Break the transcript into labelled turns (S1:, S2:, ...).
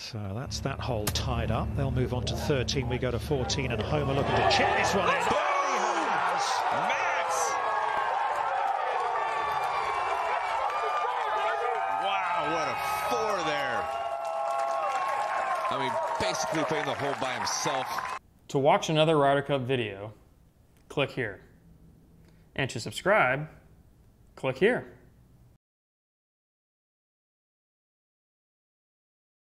S1: So that's that hole tied up. They'll move on to 13. We go to 14, and Homa looking to chip this one in.
S2: Max! Wow, what a four there. I mean, basically playing the hole by himself.
S3: To watch another Ryder Cup video, click here. And to subscribe, click here.